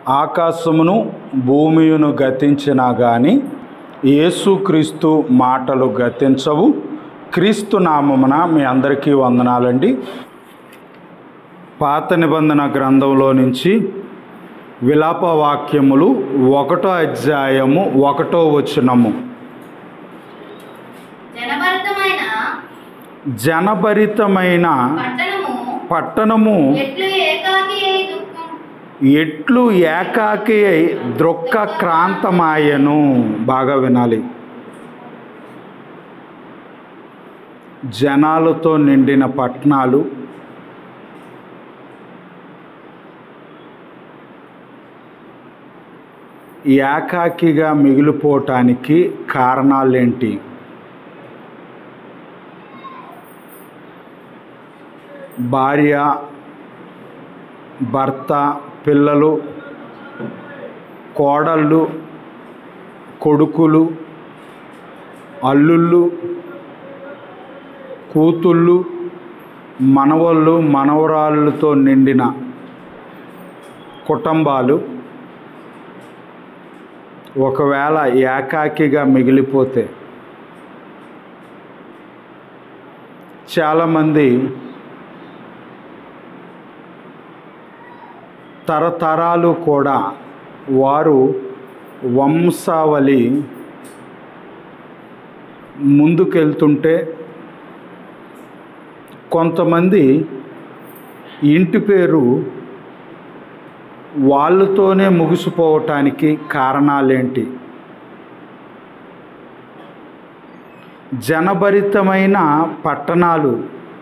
ఆకాశమును భూమియును గతించినా గాని యేసుక్రీస్తు మాటలు గతించవు. క్రీస్తు నామమున మీ అందరికీ వందనాలండి. పాత నిబంధన గ్రంథంలో నుంచి విలాప వాక్యములు 1వ అధ్యాయము 1వ వచనము. జనభరితమైన పట్టణము ఎట్లు ఏకాకి అయి దుఃఖ క్రాంతమాయను. బాగా వినాలి. జనాలతో నిండిన పట్టణాలు ఏకాకిగా మిగిలిపోవటానికి కారణాలేంటి? భార్య, భర్త, పిల్లలు, కోడళ్ళు, కొడుకులు, అల్లుళ్ళు, కూతుళ్ళు, మనవళ్ళు, మనవరాళ్ళతో నిండిన కుటుంబాలు ఒకవేళ ఏకాకిగా మిగిలిపోతే చాలామంది తరతరాలు కూడా వారు వంశావళి ముందుకెళ్తుంటే కొంతమంది ఇంటి పేరు వాళ్ళతోనే ముగిసిపోవటానికి కారణాలేంటి? జనభరితమైన పట్టణాలు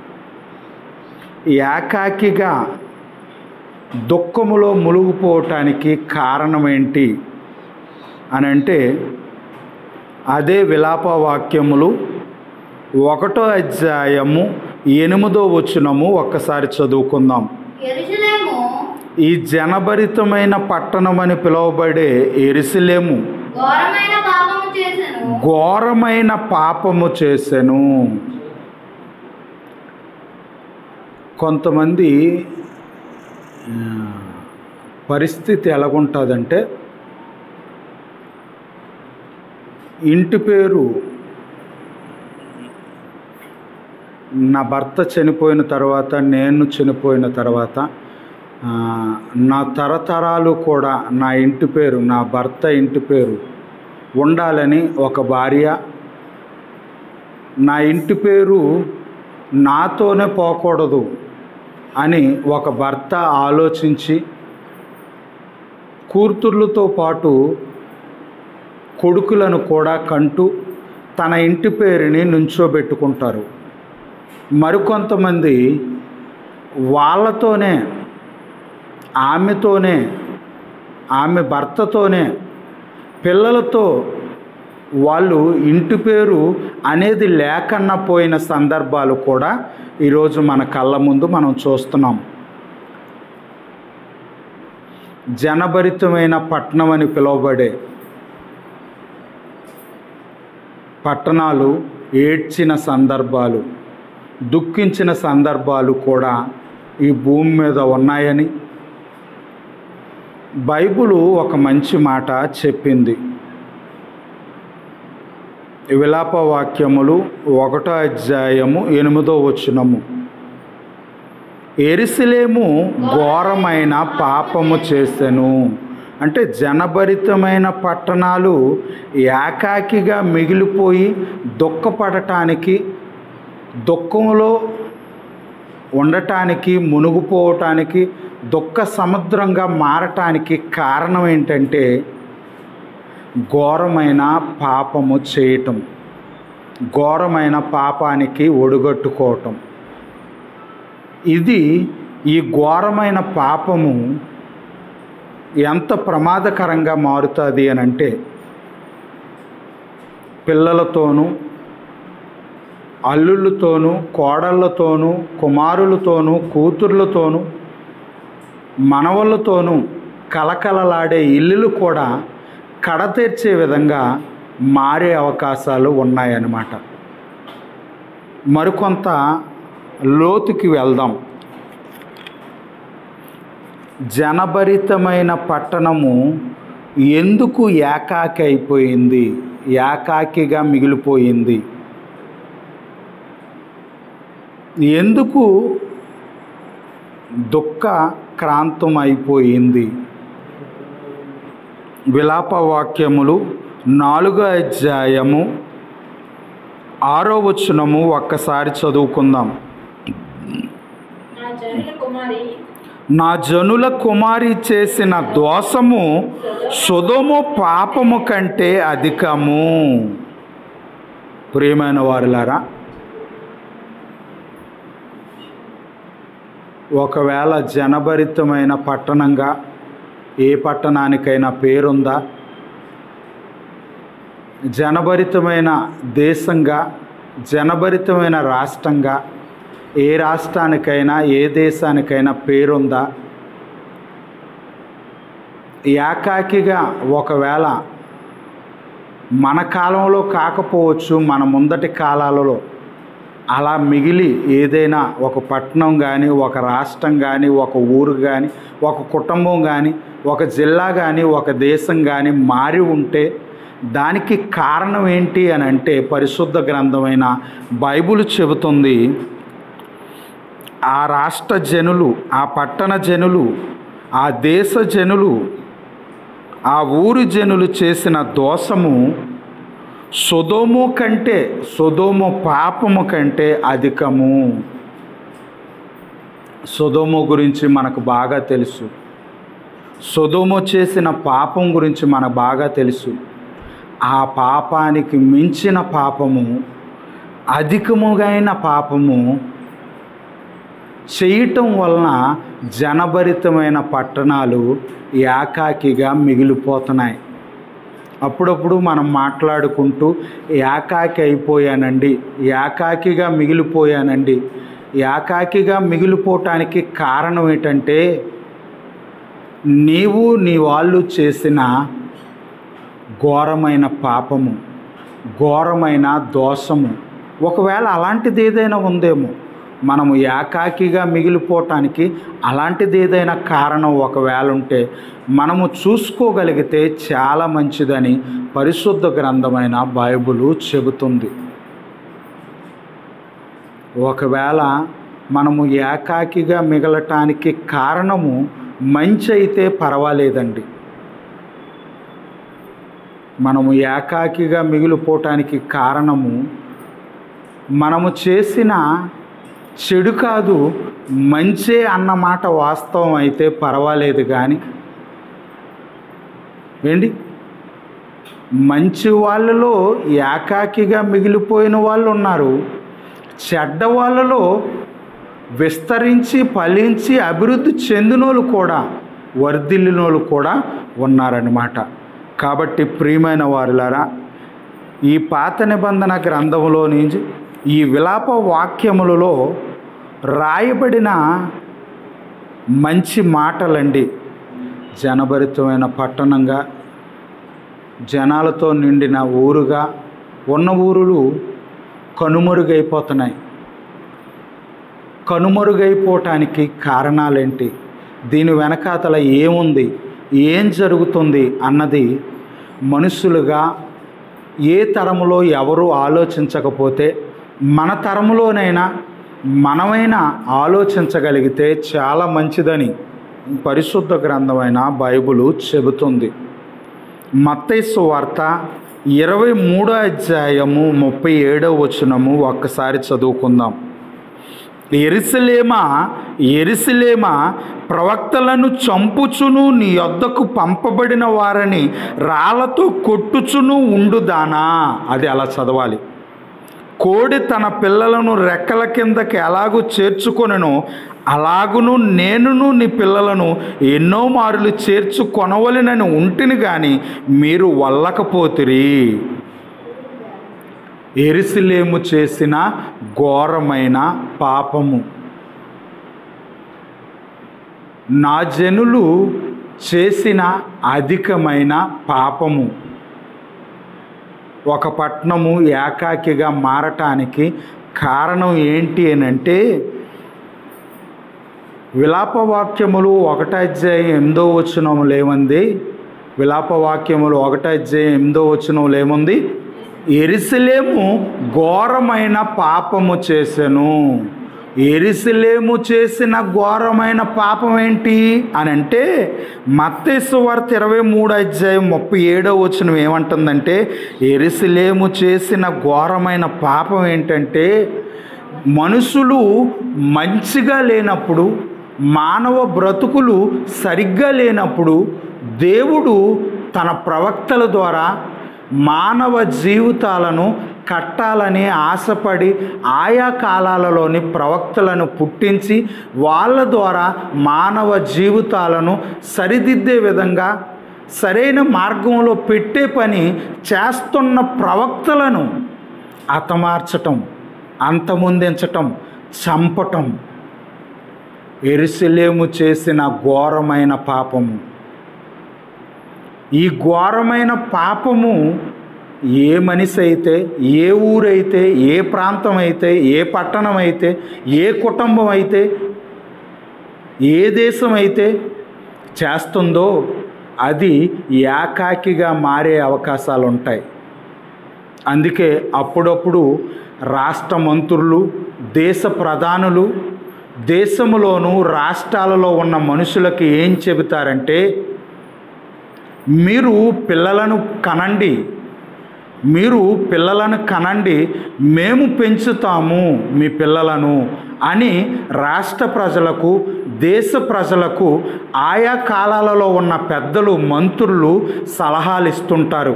ఏకాకిగా దుఃఖములో మునిగిపోవటానికి కారణం ఏంటి అని అంటే అదే విలాప వాక్యములు 1వ అధ్యాయము 8వ వచనము ఒక్కసారి చదువుకుందాం. ఈ జనభరితమైన పట్టణం అని పిలువబడే యెరూషలేము ఘోరమైన పాపము చేసెను. కొంతమంది పరిస్థితి ఎలాగుంటుందంటే ఇంటి పేరు నా భర్త చనిపోయిన తర్వాత, నేను చనిపోయిన తర్వాత నా తరతరాలు కూడా నా ఇంటి పేరు, నా భర్త ఇంటి పేరు ఉండాలని ఒక భార్య, నా ఇంటి పేరు నాతోనే పోకూడదు అని ఒక భర్త ఆలోచించి కూతుర్లతో పాటు కొడుకులను కూడా కంటూ తన ఇంటి పేరుని నుంచోబెట్టుకుంటారు. మరికొంతమంది వాళ్ళతోనే, ఆమెతోనే, ఆమె భర్తతోనే, పిల్లలతో వాళ్ళు ఇంటి పేరు అనేది లేకన్నా పోయిన సందర్భాలు కూడా ఈరోజు మన కళ్ళ ముందు మనం చూస్తున్నాం. జనభరితమైన పట్టణం అని పిలువబడే పట్టణాలు ఏడ్చిన సందర్భాలు, దుఃఖించిన సందర్భాలు కూడా ఈ భూమి మీద ఉన్నాయని బైబిలు ఒక మంచి మాట చెప్పింది. విలాప వాక్యములు 1వ అధ్యాయము 8వ వచనము. యెరూషలేము ఘోరమైన పాపము చేసెను. అంటే జనభరితమైన పట్టణాలు ఏకాకిగా మిగిలిపోయి దుఃఖపడటానికి, దుఃఖంలో ఉండటానికి, మునిగిపోవటానికి, దుఃఖ సముద్రంగా మారటానికి కారణం ఏంటంటే ఘోరమైన పాపము చేయటం, ఘోరమైన పాపానికి ఒడిగట్టుకోవటం. ఇది ఈ ఘోరమైన పాపము ఎంత ప్రమాదకరంగా మారుతుంది అని అంటే పిల్లలతోనూ, అల్లుళ్ళతోనూ, కోడళ్ళతోనూ, కుమారులతోనూ, కూతుర్లతోనూ, మనవళ్ళతోనూ కలకలలాడే ఇల్లులు కూడా కడతీర్చే విధంగా మారే అవకాశాలు ఉన్నాయన్నమాట. మరికొంత లోతుకి వెళ్దాం. జనభరితమైన పట్టణము ఎందుకు ఏకాకి అయిపోయింది, ఏకాకిగా మిగిలిపోయింది? ఎందుకు దుఃఖక్రాంతం అయిపోయింది? విలాపవాక్యములు 4వ అధ్యాయము 6వ వచనము ఒక్కసారి చదువుకుందాం. నా జనుల కుమారి చేసిన దోషము సొదొమ పాపము కంటే అధికము. ప్రియమైన వారులారా, ఒకవేళ జనభరితమైన పట్టణంగా ఏ పట్టణానికైనా పేరుందా? జనభరితమైన దేశంగా, జనభరితమైన రాష్ట్రంగా ఏ రాష్ట్రానికైనా ఏ దేశానికైనా పేరుందా? ఏకాకిగా ఒకవేళ మన కాలంలో కాకపోవచ్చు, మన ముందటి కాలాలలో అలా మిగిలి ఏదైనా ఒక పట్టణం కానీ, ఒక రాష్ట్రం కానీ, ఒక ఊరు కానీ, ఒక కుటుంబం కానీ, ఒక జిల్లా కానీ, ఒక దేశం కానీ మారి ఉంటే దానికి కారణం ఏంటి అని అంటే పరిశుద్ధ గ్రంథమైన బైబిల్ చెబుతుంది, ఆ రాష్ట్ర జనులు, ఆ పట్టణ జనులు, ఆ దేశ జనులు, ఆ ఊరి జనులు చేసిన దోషము సొదొమ కంటే, సొదొమ పాపము కంటే అధికము. సొదొమ గురించి మనకు బాగా తెలుసు. సొదొమ చేసిన పాపం గురించి మనకు బాగా తెలుసు. ఆ పాపానికి మించిన పాపము, అధికముగైన పాపము చేయటం వలన జనభరితమైన పట్టణాలు ఏకాకిగా మిగిలిపోతున్నాయి. అప్పుడప్పుడు మనం మాట్లాడుకుంటూ ఏకాకి అయిపోయానండి, ఏకాకిగా మిగిలిపోయానండి. ఏకాకిగా మిగిలిపోవటానికి కారణం ఏంటంటే నీవు నీ వాళ్ళు చేసిన ఘోరమైన పాపము, ఘోరమైన దోషము. ఒకవేళ అలాంటిది ఏదైనా ఉందేమో, మనము ఏకాకిగా మిగిలిపోవటానికి అలాంటిది ఏదైనా కారణం ఒకవేళ ఉంటే మనము చూసుకోగలిగితే చాలా మంచిదని పరిశుద్ధ గ్రంథమైన బైబిలు చెబుతుంది. ఒకవేళ మనము ఏకాకిగా మిగలటానికి కారణము మంచి అయితే పర్వాలేదండి. మనము ఏకాకిగా మిగిలిపోవటానికి కారణము మనము చేసిన చెడు కాదు, మంచే అన్నమాట వాస్తవం అయితే పర్వాలేదు. కానీ ఏంటి, మంచి వాళ్ళలో ఏకాకిగా మిగిలిపోయిన వాళ్ళు ఉన్నారు, చెడ్డ వాళ్ళలో విస్తరించి ఫలించి అభివృద్ధి చెందినోళ్ళు కూడా, వర్ధిల్లినోళ్ళు కూడా ఉన్నారన్నమాట. కాబట్టి ప్రియమైన వారులారా, ఈ పాత నిబంధన గ్రంథంలో నుంచి ఈ విలాప వాక్యములలో రాయబడిన మంచి మాటలండి. జనభరితమైన పట్టణంగా, జనాలతో నిండిన ఊరుగా ఉన్న ఊరులు కనుమరుగైపోతున్నాయి. కనుమరుగైపోవటానికి కారణాలేంటి, దీని వెనకాతల ఏముంది, ఏం జరుగుతుంది అన్నది మనుషులుగా ఏ తరములో ఎవరు ఆలోచించకపోతే మన తరములోనైనా మనమైనా ఆలోచించగలిగితే చాలా మంచిదని పరిశుద్ధ గ్రంథమైన బైబిలు చెబుతుంది. మత్తయి సువార్త 23వ అధ్యాయము 37వ వచనము ఒక్కసారి చదువుకుందాం. యెరూషలేమా, యెరూషలేమా, ప్రవక్తలను చంపుచును నీ యొద్దకు పంపబడిన వారిని రాళ్లతో కొట్టుచును ఉండుదానా. అది అలా చదవాలి. కోడి తన పిల్లలను రెక్కల కిందకి ఎలాగూ చేర్చుకొనెనో అలాగును నేనును నీ పిల్లలను ఎన్నో మారులు చేర్చుకొనవలెనని ఉంటిని కానీ మీరు వల్లకపోతిరి. యెరూషలేము చేసిన ఘోరమైన పాపము, నా జనులు చేసిన అధికమైన పాపము. ఒక పట్టణము ఏకాకిగా మారటానికి కారణం ఏంటి అని అంటే విలాపవాక్యములు 1:8 ఏమంది? విలాపవాక్యములు 1:8 ఏముంది? యెరూషలేము ఘోరమైన పాపము చేసెను. యెరూషలేము చేసిన ఘోరమైన పాపం ఏంటి అని అంటే, మత్తయి సువార్త 23:37 ఏమంటుందంటే, యెరూషలేము చేసిన ఘోరమైన పాపం ఏంటంటే, మనుషులు మంచిగా లేనప్పుడు, మానవ బ్రతుకులు సరిగ్గా లేనప్పుడు దేవుడు తన ప్రవక్తల ద్వారా మానవ జీవితాలను కట్టాలని ఆశపడి ఆయా కాలాలలోని ప్రవక్తలను పుట్టించి వాళ్ళ ద్వారా మానవ జీవితాలను సరిదిద్దే విధంగా సరైన మార్గంలో పెట్టే పని చేస్తున్న ప్రవక్తలను హతమార్చటం, అంతమొందించటం, చంపటం యెరూషలేము చేసిన ఘోరమైన పాపము. ఈ ఘోరమైన పాపము ఏ మనిషి అయితే, ఏ ఊరైతే, ఏ ప్రాంతం అయితే, ఏ పట్టణం అయితే, ఏ కుటుంబం అయితే, ఏ దేశం అయితే చేస్తుందో అది ఏకాకిగా మారే అవకాశాలు ఉంటాయి. అందుకే అప్పుడప్పుడు రాష్ట్ర మంత్రులు, దేశ ప్రధానులు దేశంలోనూ రాష్ట్రాలలో ఉన్న మనుషులకి ఏం చెబుతారంటే, మీరు పిల్లలను కనండి, మేము పెంచుతాము మీ పిల్లలను అని రాష్ట్ర ప్రజలకు, దేశ ప్రజలకు ఆయా కాలాలలో ఉన్న పెద్దలు, మంత్రులు సలహాలు ఇస్తుంటారు.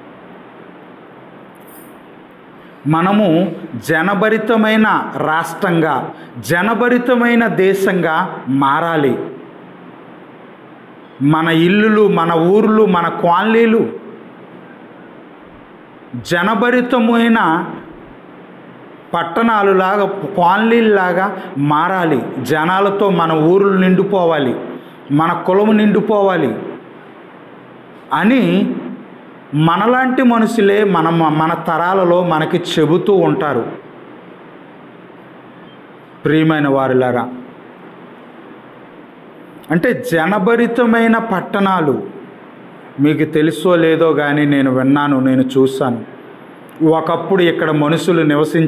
మనము జనభరితమైన రాష్ట్రంగా, జనభరితమైన దేశంగా మారాలి. మన ఇల్లులు, మన ఊర్లు, మన కాలనీలు జనభరితమైన పట్టణాలులాగా, కాలనీలాగా మారాలి. జనాలతో మన ఊర్లు నిండిపోవాలి, మన కులం నిండిపోవాలి అని మనలాంటి మనుషులే మన తరాలలో మనకి చెబుతూ ఉంటారు. ప్రియమైన వారులారా, అంటే జనభరితమైన పట్టణాలు మీకు తెలుసో లేదో కానీ నేను విన్నాను, నేను చూశాను. ఒకప్పుడు ఇక్కడ మనుషులు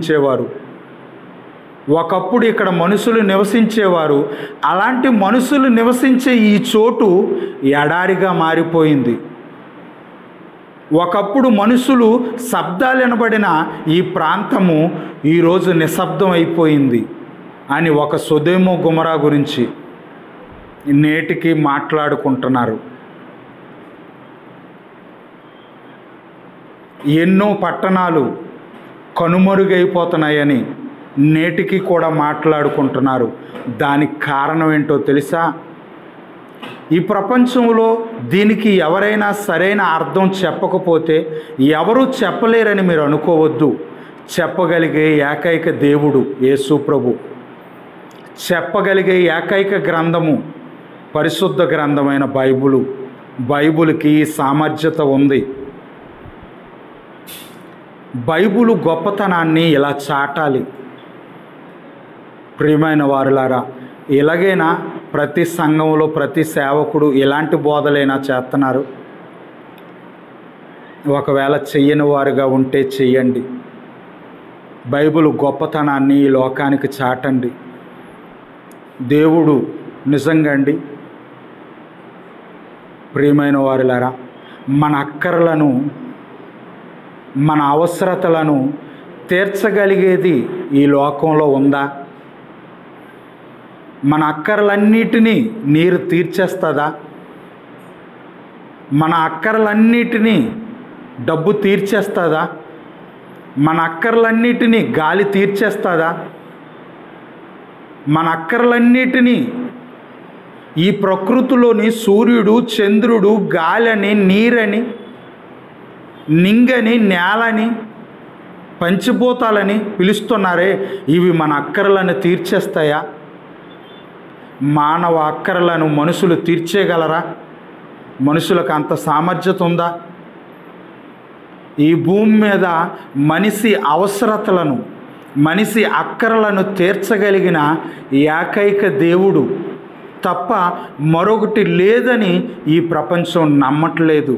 నివసించేవారు. అలాంటి మనుషులు నివసించే ఈ చోటు ఎడారిగా మారిపోయింది. ఒకప్పుడు మనుషులు శబ్దాలు వినబడిన ఈ ప్రాంతము ఈరోజు నిశ్శబ్దం అయిపోయింది అని ఒక సొదొమ గొమొర్రా గురించి నేటికి మాట్లాడుకుంటున్నారు. ఎన్నో పట్టణాలు కనుమరుగైపోతున్నాయని నేటికి కూడా మాట్లాడుకుంటున్నారు. దానికి కారణం ఏంటో తెలుసా? ఈ ప్రపంచంలో దీనికి ఎవరైనా సరైన అర్థం చెప్పకపోతే ఎవరు చెప్పలేరని మీరు అనుకోవద్దు. చెప్పగలిగే ఏకైక దేవుడు యేసు ప్రభు. చెప్పగలిగే ఏకైక గ్రంథము పరిశుద్ధ గ్రంథమైన బైబిలు. బైబిల్కి ఈ సామర్థ్యత ఉంది. బైబిలు గొప్పతనాన్ని ఇలా చాటాలి. ప్రియమైన వారులారా, ఇలాగైనా ప్రతి సంఘంలో ప్రతి సేవకుడు ఇలాంటి బోధలైనా చేస్తున్నారు. ఒకవేళ చెయ్యని వారుగా ఉంటే చెయ్యండి. బైబిల్ గొప్పతనాన్ని ఈ లోకానికి చాటండి. దేవుడు నిజంగా అండి, ప్రియమైన వారులారా, మన అక్కర్లను, మన అవసరతలను తీర్చగలిగేది ఈ లోకంలో ఉందా? మన అక్కర్లన్నిటినీ నీరు తీర్చేస్తుందా? మన అక్కర్లన్నిటినీ డబ్బు తీర్చేస్తుందా? మన అక్కర్లన్నిటినీ గాలి తీర్చేస్తుందా? మన అక్కర్లన్నిటినీ ఈ ప్రకృతిలోని సూర్యుడు, చంద్రుడు, గాలని, నీరని, నింగని, నేలని, పంచభూతాలని పిలుస్తున్నారే, ఇవి మన అక్కర్లను తీర్చేస్తాయా? మానవ అక్కర్లను మనుషులు తీర్చేయగలరా? మనుషులకు అంత సామర్థ్యత ఉందా? ఈ భూమి మీద మనిషి అవసరతలను, మనిషి అక్కర్లను తీర్చగలిగిన ఏకైక దేవుడు తప్ప మరొకటి లేదని ఈ ప్రపంచం నమ్మట్లేదు.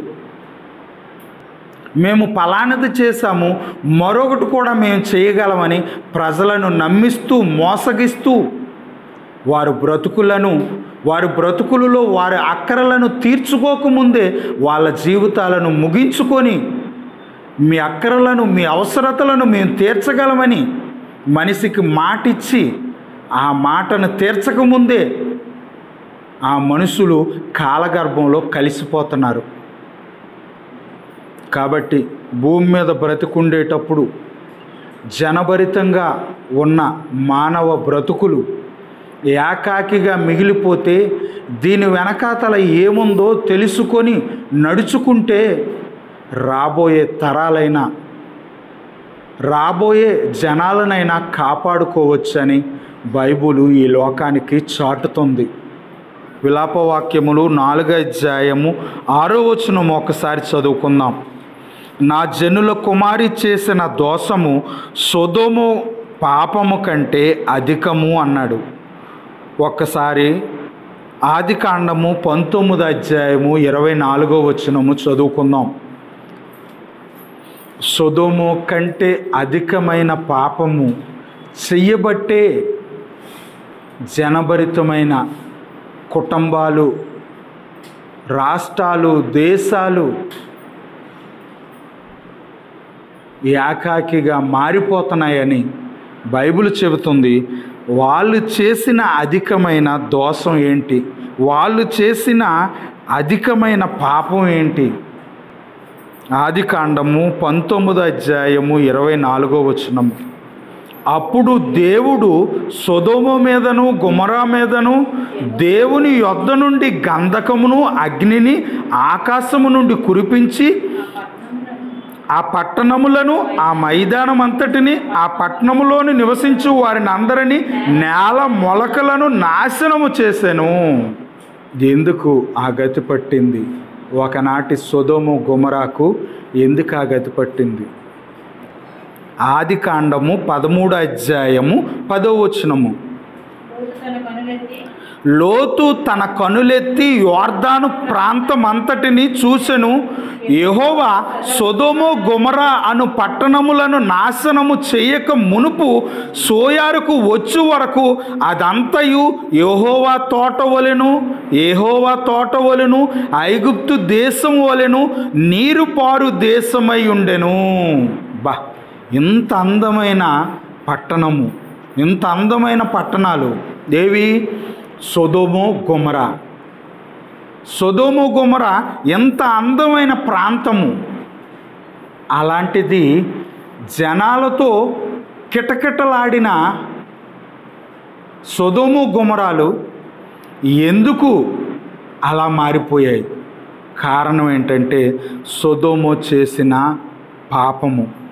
మేము ఫలానది చేశాము, మరొకటి కూడా మేము చేయగలమని ప్రజలను నమ్మిస్తూ మోసగిస్తూ వారి బ్రతుకులలో వారి అక్కరలను తీర్చుకోకముందే వాళ్ళ జీవితాలను ముగించుకొని మీ అక్కరలను, మీ అవసరతలను మేము తీర్చగలమని మనిషికి మాటిచ్చి ఆ మాటను తీర్చకముందే ఆ మనుషులు కాలగర్భంలో కలిసిపోతున్నారు. కాబట్టి భూమి మీద బ్రతికుండేటప్పుడు జనభరితంగా ఉన్న మానవ బ్రతుకులు ఏకాకిగా మిగిలిపోతే దీని వెనకాతల ఏముందో తెలుసుకొని నడుచుకుంటే రాబోయే తరాలైనా, రాబోయే జనాలనైనా కాపాడుకోవచ్చని బైబిలు ఈ లోకానికి చాటుతుంది. విలాపవాక్యములు 4వ అధ్యాయము 6వ వచనం ఒకసారి చదువుకుందాం. నా జనుల కుమారి చేసిన దోషము సొదొము పాపము కంటే అధికము అన్నాడు. ఒక్కసారి ఆదికాండము 19వ అధ్యాయము 24వ వచనము చదువుకుందాం. సొదొము కంటే అధికమైన పాపము చెయ్యబట్టే జనభరితమైన కుటుంబాలు, రాష్ట్రాలు, దేశాలు ఏకాకిగా మారిపోతున్నాయని బైబిల్ చెబుతుంది. వాళ్ళు చేసిన అధికమైన దోషం ఏంటి? వాళ్ళు చేసిన అధికమైన పాపం ఏంటి? ఆదికాండము 19వ అధ్యాయము 24వ వచనం. అప్పుడు దేవుడు సొదొమ మీదను గొమొర్రా మీదను దేవుని యొద్ద నుండి గంధకమును అగ్నిని ఆకాశము నుండి కురిపించి ఆ పట్టణములను, ఆ మైదానం అంతటిని, ఆ పట్టణములోని నివసించు వారిని అందరినీ, నేల మొలకలను నాశనము చేసెను. ఎందుకు ఆ గతి పట్టింది? ఒకనాటి సొదొమ గొమొర్రాకు ఎందుకు ఆ గతి పట్టింది? ఆదికాండము 13వ అధ్యాయము 10వ వచనము. లోతు తన కనులెత్తి యోర్దాను ప్రాంతమంతటిని చూసెను. యెహోవా సొదొమ గొమొర్రా అను పట్టణములను నాశనము చేయక మునుపు సోయారుకు వచ్చు వరకు అదంతయు యెహోవా తోట వలెను ఐగుప్తు దేశం వలెను నీరు పారు దేశమై ఉండెను. ఇంత అందమైన పట్టణము, ఇంత అందమైన పట్టణాలు ఏవి? సొదొమ గొమొర్రా. సొదొమ గొమొర్రా ఎంత అందమైన ప్రాంతము. అలాంటిది జనాలతో కిటకిటలాడిన సొదొమ గొమొర్రాలు ఎందుకు అలా మారిపోయాయి? కారణం ఏంటంటే సొదొమ చేసిన పాపము.